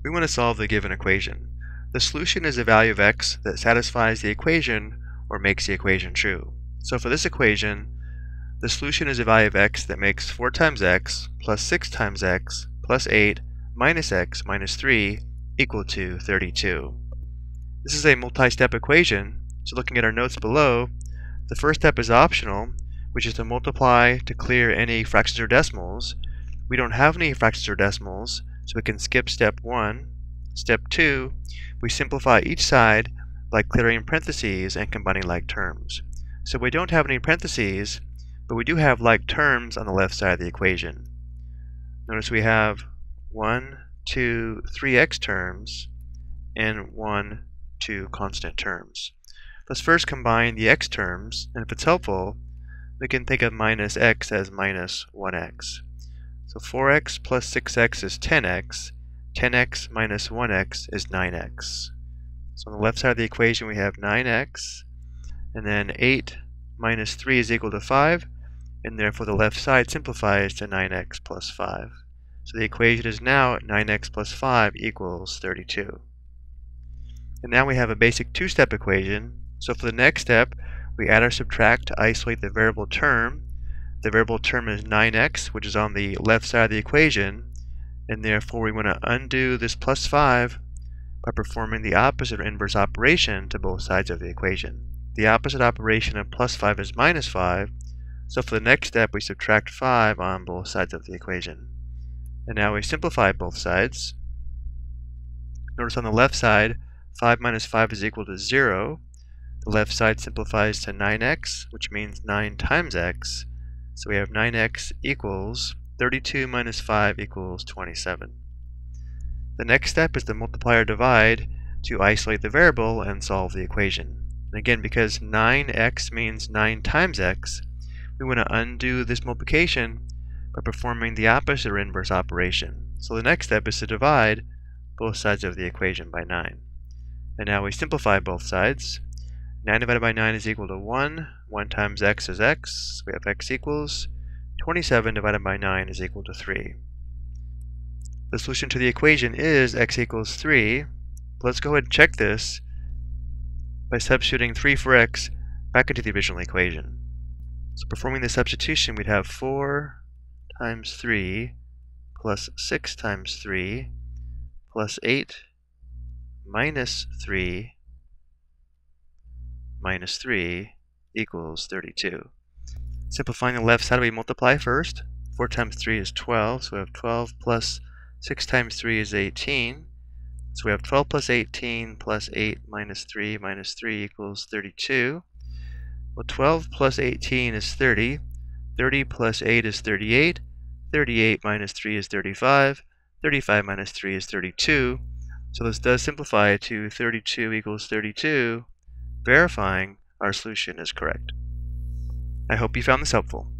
We want to solve the given equation. The solution is a value of x that satisfies the equation or makes the equation true. So for this equation, the solution is a value of x that makes 4 times x plus 6 times x plus 8 minus x minus 3 equal to 32. This is a multi-step equation, so looking at our notes below, the first step is optional, which is to multiply to clear any fractions or decimals. We don't have any fractions or decimals, so we can skip step 1. Step 2, we simplify each side by clearing parentheses and combining like terms. So we don't have any parentheses, but we do have like terms on the left side of the equation. Notice we have 1, 2, 3 x terms and 1, 2 constant terms. Let's first combine the x terms, and if it's helpful, we can think of minus x as minus 1x. So 4x plus 6x is 10x. 10x minus 1x is 9x. So on the left side of the equation we have 9x, and then 8 minus 3 is equal to 5, and therefore the left side simplifies to 9x plus 5. So the equation is now 9x plus 5 equals 32. And now we have a basic two-step equation. So for the next step, we add or subtract to isolate the variable term. The variable term is 9x, which is on the left side of the equation, and therefore we want to undo this plus 5 by performing the opposite or inverse operation to both sides of the equation. The opposite operation of plus 5 is minus 5, so for the next step we subtract 5 on both sides of the equation. And now we simplify both sides. Notice on the left side, 5 minus 5 is equal to 0. The left side simplifies to 9x, which means 9 times x. So we have 9x equals 32 minus 5 equals 27. The next step is to multiply or divide to isolate the variable and solve the equation. And again, because 9x means 9 times x, we want to undo this multiplication by performing the opposite or inverse operation. So the next step is to divide both sides of the equation by 9. And now we simplify both sides. 9 divided by 9 is equal to 1. 1 times x is x. We have x equals 27 divided by 9 is equal to 3. The solution to the equation is x equals 3. Let's go ahead and check this by substituting 3 for x back into the original equation. So performing the substitution, we'd have 4 times 3 plus 6 times 3 plus 8 minus 3 minus 3 equals 32. Simplifying the left side, we multiply first. 4 times 3 is 12, so we have 12 plus 6 times 3 is 18. So we have 12 plus 18 plus 8 minus 3 equals 32. Well, 12 plus 18 is 30. 30 plus 8 is 38. 38 minus 3 is 35. 35 minus 3 is 32. So this does simplify to 32 equals 32, verifying our solution is correct. I hope you found this helpful.